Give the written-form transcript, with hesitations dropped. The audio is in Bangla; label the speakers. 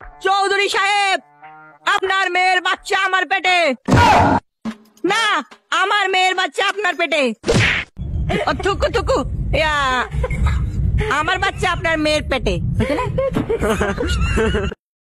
Speaker 1: চৌধুরী সাহেব, আপনার মেয়ের বাচ্চা আমার পেটে। না, আমার মেয়ের বাচ্চা আপনার পেটে। ও থুকু থুকু, আমার বাচ্চা আপনার মেয়ের পেটে।